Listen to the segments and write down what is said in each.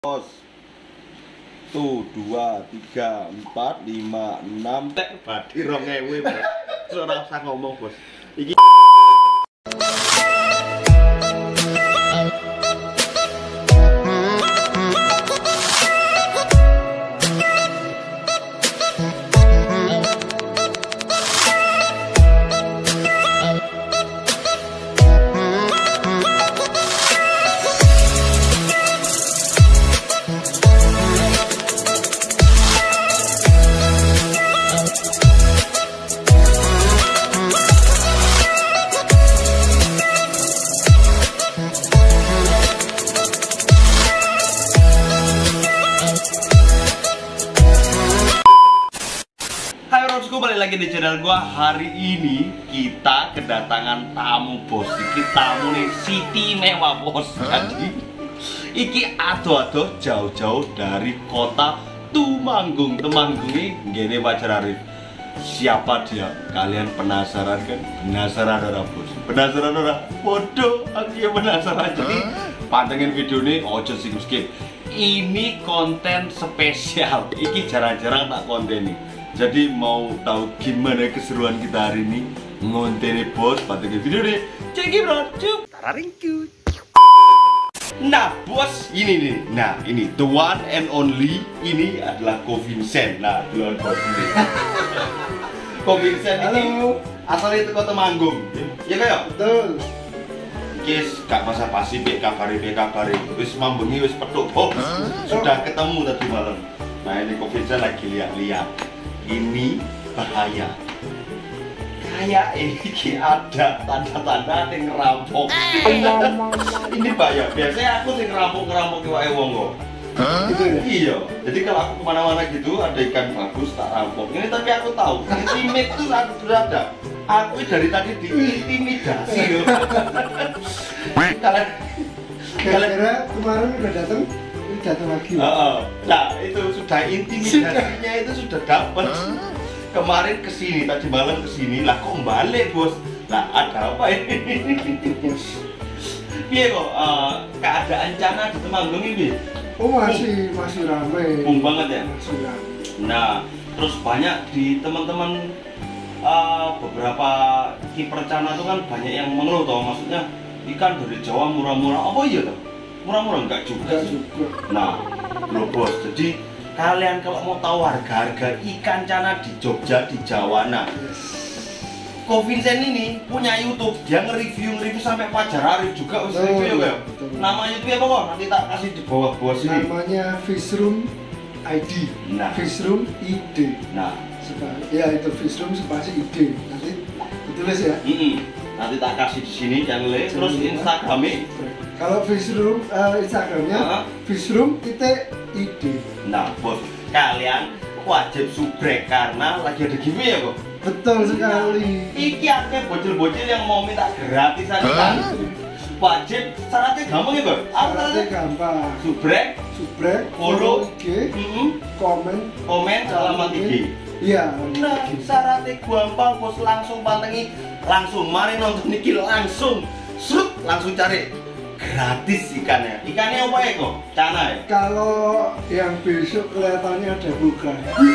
Bos. Tuh 2, 3, 4, 5, 6 tek badi 2000 bos. Ora usah ngomong bos. Iki balik lagi di channel gua. Hari ini kita kedatangan tamu bos. Iki tamu nih Siti Mewah bos. Jadi iki ado-ado jauh-jauh dari kota Tumanggung. Temanggung ini gini Pacar Arif. Siapa dia? Kalian penasaran kan? Penasaran ora bos? Penasaran ora? Bodoh, aku ya penasaran. Jadi pantengin video ini, ojo skip. Ini konten spesial. Iki jarang-jarang tak konten nih. Jadi mau tahu gimana keseruan kita hari ini? Ngonteni bos, pantengin video ini. Ceki bro, cup. Tararingku. Nah bos, ini nih. Nah ini the one and only. Ini adalah Ko Vincent. Nah duluan bos ini. Ko Vincent ini asal itu kota Temanggung. Iya kayak? Betul. Kis gak masa pasti kabari. Wis mambengi wis petuk bos. Sudah ketemu tadi malam. Nah ini Ko Vincent lagi lihat-lihat. Ini bahaya. Kayak ini ada tanda-tanda yang ngerampok. Ini bahaya. Biasanya aku sih ngerampok wae wong kok. Gitu ya? Iya. Jadi kalau aku kemana-mana gitu ada ikan bagus tak rampok. Ini tapi aku tahu. Intimate itu aku sudah ada. Aku dari tadi diintimidasi loh. Kira-kira kemarin udah datang lagi. Nah itu sudah intimidasinya itu sudah dapat. Kemarin kesini, tadi malam kesini, lah kok balik bos? Lah ada apa ini? Iya kok keadaan Cana di Temanggung ini? Oh masih ramai. Banget ya. Masih ramai. Nah terus banyak di teman-teman beberapa kiper Cana itu kan banyak yang mengeluh toh, maksudnya ikan dari Jawa murah-murah. Apa iya toh? Murah-murah enggak juga. Nah, loh bos, jadi kalian kalau mau tahu harga-harga ikan Cana di Jogja, di Jawa, nah Ko Vincent ini punya YouTube, dia nge-review sampai Pacar Arif juga harus review ya. Nama YouTube apa kok? Nanti tak kasih di bawah sini. Namanya Fishroom ID. Nah, Fishroom ID. Nah, ya itu Fishroom spasi ID. Nanti ditulis ya. Nanti tak kasih di sini channelnya, terus Instagramnya. Kalau Fishroom Instagramnya Fishroom.id. Nah bos, kalian wajib subrek karena lagi ada giveaway ya kok. Betul sekali. Iki akeh bocil-bocil yang mau minta gratisan kan. Wajib, syaratnya gampang ya kok. Syaratnya gampang. Subrek, follow IG, komen alamat IG. Iya. Nah syaratnya gampang bos, langsung pantengi, langsung mari nonton iki langsung cari gratis ikannya. Ikannya apa ya kok? Cana ya? Kalau yang besok kelihatannya ada pulkra.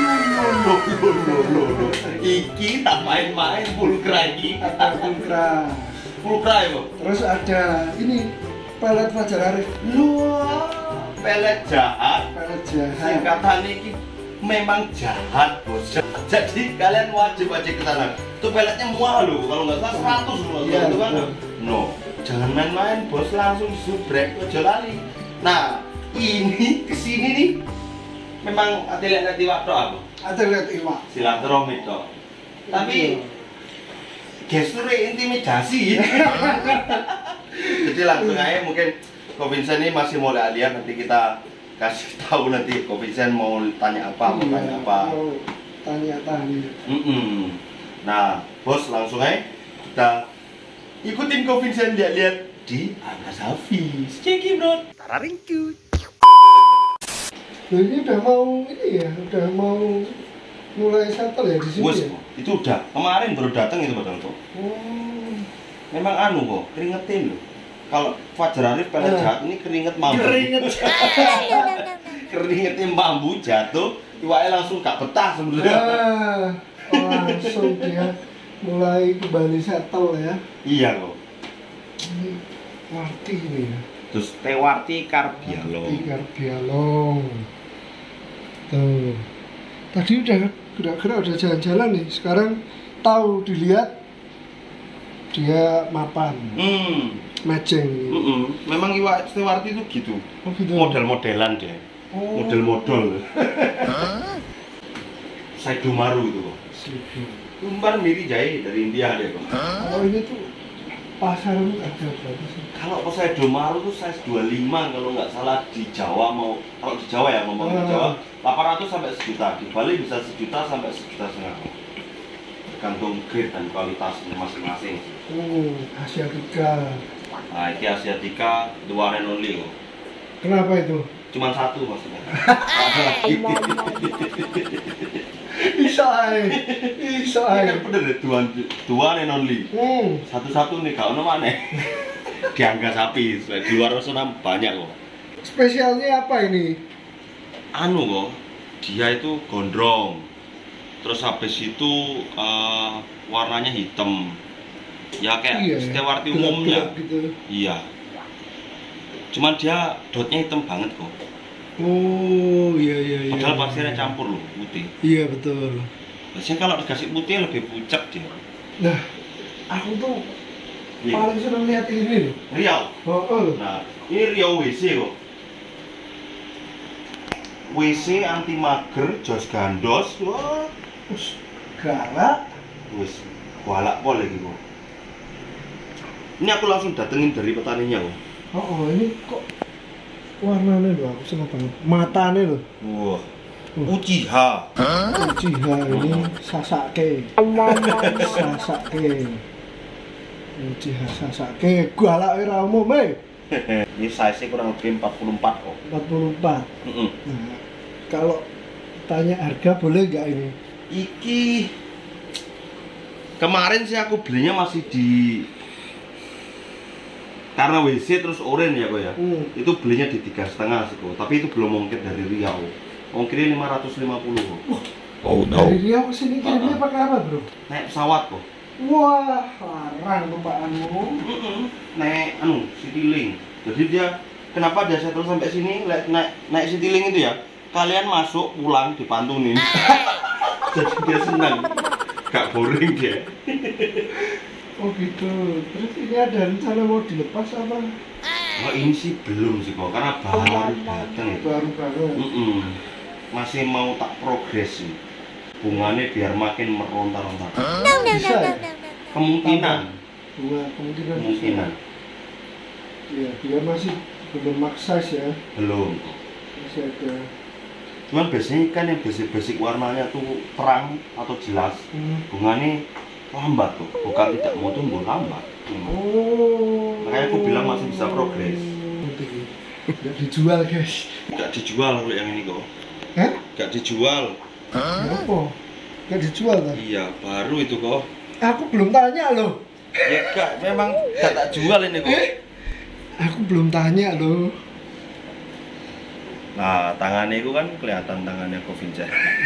Iki tak main-main pulkra ini. Ada pulkra ya kok? Terus ada ini pelet Pacar Arif. Luar pelet jahat. Singkatan ini memang jahat bos. Jadi kalian wajib ke sana. Itu peletnya murah loh. Kalau nggak salah 100 loh. Iya, itu kan. No. Jangan main-main bos, langsung subrek, aja lali. Nah, ini kesini nih memang lihat iwak toh aku. Lihat iwak. Silaturahmi toh. Tapi gesturnya intimidasi. Jadi langsung aja mungkin Ko Vincent ini masih mau lihat, nanti kita kasih tahu nanti Ko Vincent mau tanya apa, Tanya. Nah, bos langsung aja kita ikutin Ko Vincent lihat di Anas Hafiz. Ceki bro. Tararingku. Loh ini udah mau mulai settle ya di sini. Bos, ya? itu udah kemarin baru datang itu padahal kok. Memang kok keringetin loh. Kalau Fajar Arif pelet jahat ini keringet mambu. Keringetnya mambu jatuh, iwaknya langsung gak betah sebenarnya. Langsung dia mulai kembali settle ya. Iya kok. Ini Warti ini ya. Terus Tewarti Karbialong. Karbialong. Tuh. Tadi udah jalan-jalan nih. Sekarang tahu dilihat dia mapan. Matching. Memang iwak Tewarti itu gitu. Oh, gitu. Model-modelan deh. Model-model. Saidomaru itu kok. Umpan miri jahe dari India deh kok. Kalau ini tuh pasaran ada berapa sih? Kalau Saidomaru tuh size 25 kalau nggak salah di Jawa kalau di Jawa ya ngomong di Jawa 800 sampai 1 juta. Di Bali bisa 1 juta sampai 1,5 juta. Tergantung grade dan kualitasnya masing-masing. Asiatica. Nah, ini Asiatica the one and only kok. Kenapa itu? Cuman satu maksudnya. Bisa Kan bener deh, the one and only. Satu-satu nih, gak ono maneh. Diangkat sapi, di luar sana banyak kok. Spesialnya apa ini? Anu kok, dia itu gondrong. Terus habis itu warnanya hitam. Ya kayak Stewarti umumnya. Gitu. Iya. Cuman dia dotnya hitam banget kok. Oh iya. Padahal pasirnya campur loh, putih. Iya betul. Biasanya kalau dikasih putih lebih pucet dia. Nah, aku tuh paling seneng lihat ini loh. Riau. Oh. Nah, ini Riau WC kok. WC anti mager, jos gandos. Wah, galak. wis galak pol lagi kok. Ini aku langsung datengin dari petaninya kok. Oh, ini kok warnanya loh, aku seneng banget. Matanya loh. Wah. Uchiha. Uchiha ini Sasake. Uchiha Sasake. Galak ora umum Ini size-nya kurang lebih 44 kok. 44. Nah, kalau tanya harga boleh nggak ini? Iki kemarin sih aku belinya masih di karena WC terus oren ya kok ya. Itu belinya di 3,5 sih kok. Tapi itu belum ongkir dari Riau. Ongkirnya 550 kok. Oh no. Dari Riau ke sini kirimnya pakai apa, Bro? Naik pesawat kok. Wah, larang tumpahanmu. Naik Citylink. Jadi dia kenapa dia settle sampai sini naik Citylink itu ya? Kalian masuk pulang dipantunin. Jadi dia senang. Gak boring dia. Oh gitu. Terus ini ada rencana mau dilepas apa? Oh ini sih belum sih kok, karena baru datang itu. Baru. Masih mau tak progres sih. Bunganya biar makin meronta-ronta. Bisa ya? Kemungkinan. Kemungkinan. Iya, dia masih belum maksimal ya. Belum. Masih ada. Cuman biasanya ikan yang basic warnanya tuh terang atau jelas. Bunganya lambat tuh, bukan tidak mau tumbuh, lambat. Makanya aku bilang masih bisa progres. Gak dijual guys. Gak dijual kalau yang ini kok. Hah? Gak dijual. Kenapa? Gak dijual kan? Iya, baru itu kok. Aku belum tanya loh. Ya gak, memang gak tak jual ini kok. Aku belum tanya loh. Nah, tangannya itu kan kelihatan tangannya Kovinca.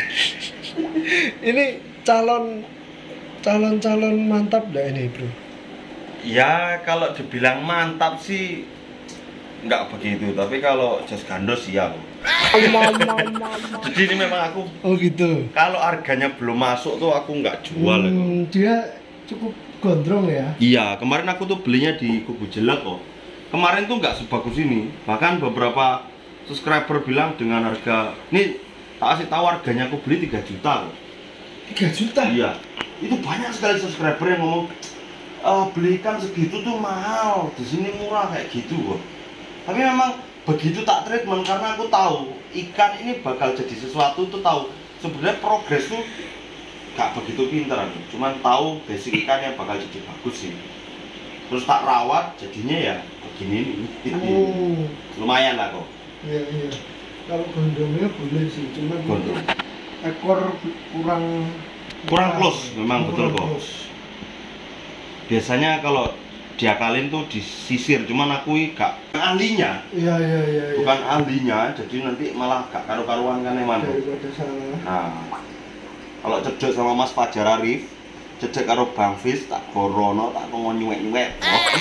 Ini calon mantap dah ini, Bro. Ya, kalau dibilang mantap sih nggak begitu, tapi kalau jos gandos iya kok. Jadi ini memang aku. Oh gitu. Kalau harganya belum masuk tuh aku nggak jual. Dia cukup gondrong ya. Iya, kemarin aku tuh belinya di Kubu Jelek kok. Kemarin tuh nggak sebagus ini. Bahkan beberapa subscriber bilang dengan harga ini tak kasih tahu harganya aku beli 3 juta kok. 3 juta? Iya. Itu banyak sekali subscriber yang ngomong beli ikan segitu tuh mahal, di sini murah kayak gitu kok. Tapi memang begitu tak treatment karena aku tahu ikan ini bakal jadi sesuatu tuh tahu sebenarnya progres tuh gak begitu pintar aku. Cuman tahu basic ikan yang bakal jadi bagus sih. Terus tak rawat jadinya ya begini nih. Lumayan lah kok. Iya. Kalau gondongnya boleh sih, cuman ekor kurang close memang betul kok. Biasanya kalau diakalin tuh disisir, cuman aku gak ahlinya. Iya. Bukan ahlinya, jadi nanti malah gak karu-karuan kan emang. Daripada salah. Nah, kalau cedek sama Mas Fajar Arif, cedek karo Bang Fis, tak gorono, tak kongon nyuwek-nyuwek.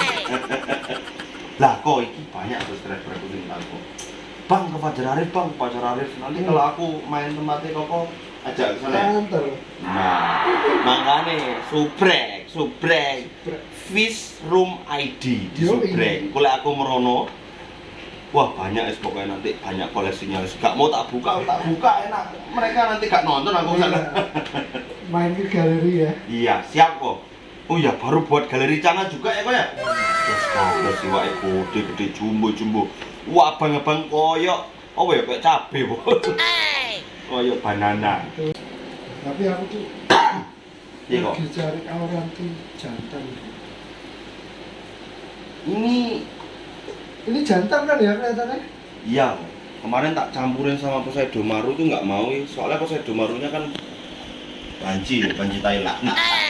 Lah kok iki banyak tuh subscriber aku sing tahu. Bang ke Fajar Arif, Bang, Fajar Arif. Nanti kalau aku main tempatnya kok ajak ke sana. Nah, makanya subrek Fish Room ID di subrek. Kalau aku merono, wah banyak es pokoknya nanti banyak koleksinya. Gak mau tak buka enak. Mereka nanti gak nonton aku sana. Main ke galeri ya? Iya, siap kok. Oh ya, baru buat galeri Cana juga ya kok ya? Terus kalau siwa gede jumbo. Wah, abang-abang koyok. Oh ya, kayak cabe bos. Koyok banana. Tapi aku tuh iya kok. lagi cari orang tuh jantan. Ini jantan kan ya kelihatannya? Iya, kemarin tak campurin sama Poseidomaru tuh nggak mau, soalnya Poseidomarunya kan banci Thailand.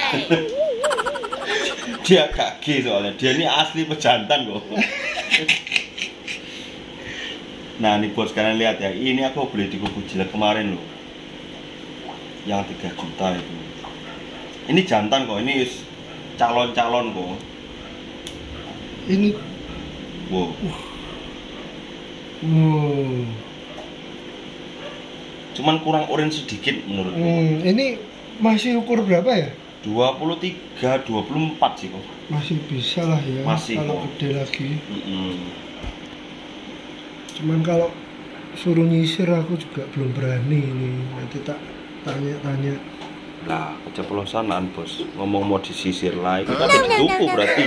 Dia kaki soalnya, dia ini asli pejantan kok. Nah nih bos, kalian lihat ya, ini aku beli di Kuku Jilat kemarin loh, yang 3 juta itu. Ini jantan kok, ini calon-calon kok. Ini wow. Cuman kurang orange sedikit menurutku. Ini masih ukur berapa ya? 23, 24 sih kok. Masih bisa lah ya. Masih kalau kok. Gede lagi. Cuman kalau suruh nyisir aku juga belum berani ini. Nanti tak tanya-tanya. Lah, keceplosanan bos. Ngomong mau disisir lah, itu tapi dituku berarti.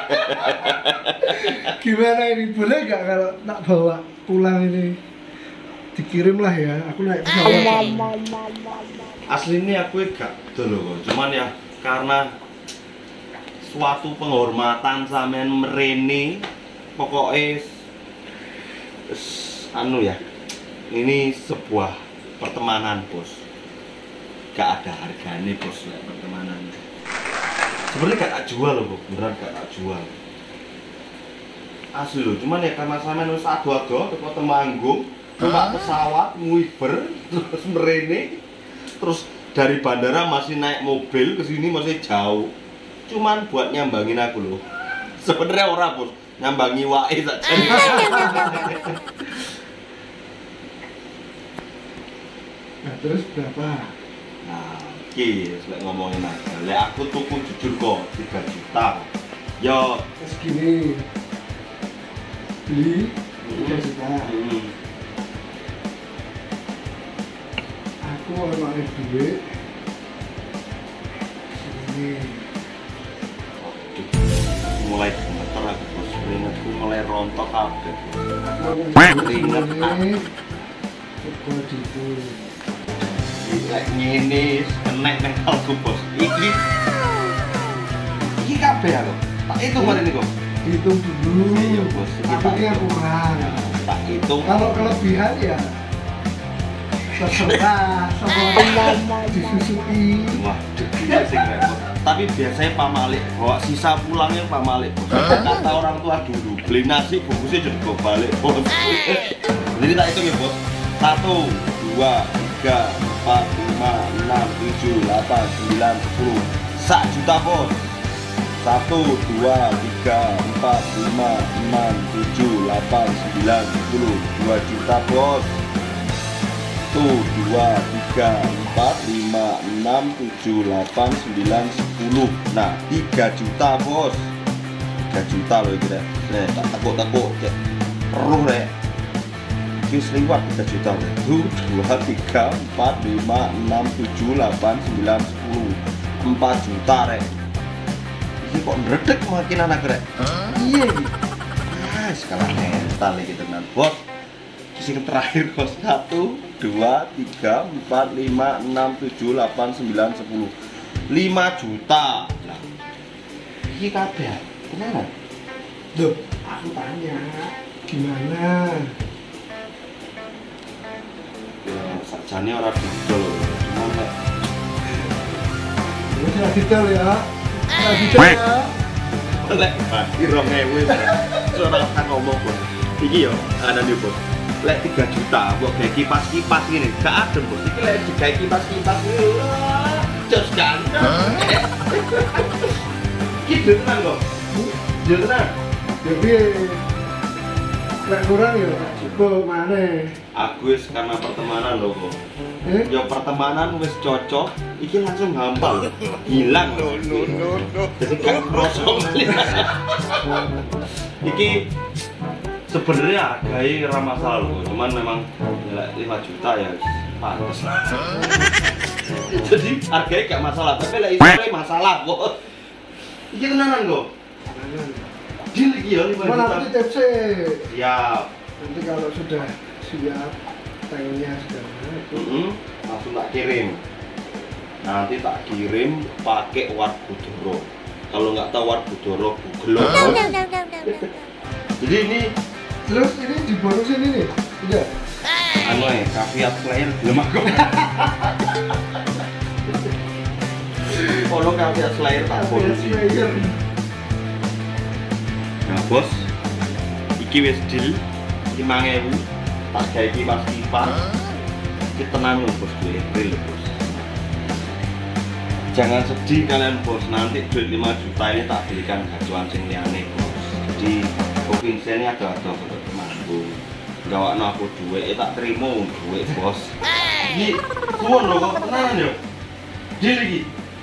Gimana ini? Boleh gak kalau tak bawa pulang ini? Dikirim lah ya. Aku naik pesawat. Aslinya aku gak dulu kok. Cuman ya karena suatu penghormatan sampean merene, pokoknya anu ya. Ini sebuah pertemanan bos. Gak ada harganya bos ya pertemanan. Sebenarnya gak tak jual loh, beneran gak tak jual. Asli loh, cuman ya karena sampean wis ado-ado teko Temanggung, numpak pesawat nguiber terus merene, terus dari bandara masih naik mobil ke sini masih jauh. Cuman buat nyambangin aku loh. Sebenarnya ora bos, nyambangi wae saja. Nah, terus berapa? Nah, selek ngomongin aja. Lek aku tuku jujur kok 3 juta. Yo, segini. Beli 3 juta. Aku orangnya duit. Segini. Mulai gemeter aku bos, keringetku mulai rontok kabeh. Keringet ini. Kok gitu. Kayak ngene, kenek nang kalku bos. Iki kabeh ya kok. Tak hitung hari ini kok. Hitung dulu. Iya bos. Takutnya kurang. Tak hitung. Kalau kelebihan ya terserah sama disusui. Wah, iya sih repot. Tapi biasanya Pak Malik bawa sisa pulangnya Pak Malik bos. Kata orang tua dulu beli nasi bungkusnya jadi bawa balik bos. Jadi tak hitung ya bos. 1, 2, 3, 4, 5, 6, 7, 8, 9, 10. 1 juta bos. 1, 2, 3, 4, 5, 6, 7, 8, 9, 10. 2 juta bos. 1, 2, 3, 4, 5, 6, 7, 8, 9, 10. Nah, 3 juta bos. 3 juta loh kira. Nih, tak takut-takut cek. Peruh rek. Wis liwat 3 juta. 1, 2, 3, 4, 5, 6, 7, 8, 9, 10. 4 juta rek. Ini kok ndredeg makin anak rek. Iya. Ah, sekarang mental iki tenan, bos. Sing terakhir bos. 1, 2, 3, 4, 5, 6, 7, 8, 9, 10. 5 juta. Lah. Iki kabeh. Kenapa? Loh, aku tanya gimana? Ya, sakjane ora didol. Cuman nek Udah detail ya. Udah detail ya. Lek mati 2000 ora tak ngomong bos. Iki yo ana nih bos. Lek 3 juta mbok gawe kipas-kipas ngene, gak adem bos. Iki lek digawe kipas-kipas jos kan. Iki tenan kok. Yo tenan. Jadi lek kurang ya cukup mana? Aku wis karena pertemanan lho kok. Ya pertemanan wis cocok, iki langsung gampang. Hilang. No. Jadi gak krosok. Iki sebenarnya harganya ora masalah lho, cuman memang ya 5 juta ya pantes. Jadi harganya gak masalah, tapi lek isine masalah kok. Iki tenanan kok. Deal iki ya 5 juta. Nanti TC. Siap. Nanti kalau sudah siap tanknya sudah langsung tak kirim. Nanti tak kirim pakai Wargudoro. Kalau nggak tahu Wargudoro, Google. Jadi ini terus ini dibonusin ini tidak? Anu ya, caveat player belum aku. Kalau caveat player tak bonusin. Nah bos, iki wis deal 5.000 tak gawe kipas-kipas. Iki tenang lho bos, gue real bos. Jangan sedih kalian bos, nanti duit 5 juta ini tak belikan gacuan sing liyane bos. Jadi provinsi ini ada untuk temanku. Gawakno aku duit, tak terima duit bos. Iki suwon lho kok tenanan yo. Deal iki.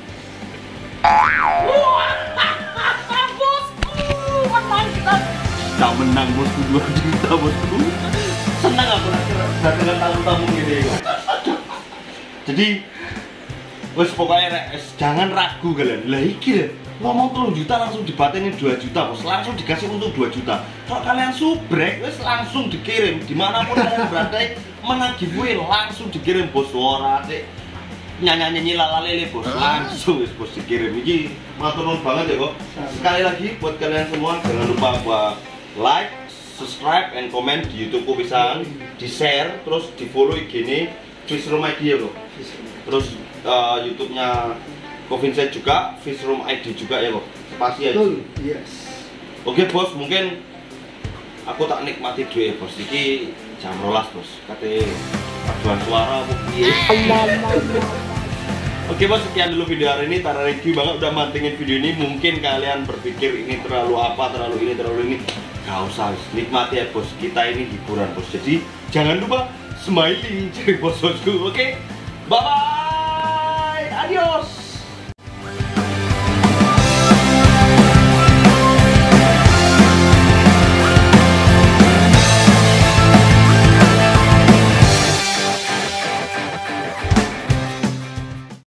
Tak menang bosku 2 juta bosku. Senang aku nak dengan tamu-tamu gini. Jadi wes pokoknya jangan ragu kalian. Lah iki lho, ngomong 3 juta langsung dibateni 2 juta bos, langsung dikasih untuk 2 juta. Kalau kalian subrek wes langsung dikirim dimanapun kalian berada, menang giveaway langsung dikirim bos. Ora atik nyanyi lalale bos, langsung wes bos dikirim. Iki matur nuwun banget ya kok. Sekali lagi buat kalian semua jangan lupa buat like, subscribe, and comment di YouTubeku bisa di share, terus di follow IG ini Fishroom ID ya kok. Terus YouTube-nya Covincent juga, Fishroom ID juga ya kok. Spasi aja. Yes. Oke bos, mungkin aku tak nikmati duit bos. Iki jam 12 bos. Kate paduan suara aku piye. Oke bos, sekian dulu video hari ini. Tara review banget udah mantengin video ini. Mungkin kalian berpikir ini terlalu apa, terlalu ini. Gak usah, nikmati ya bos. Kita ini hiburan bos. Jadi jangan lupa smiley jadi bos-bosku. Oke, bye bye, adios.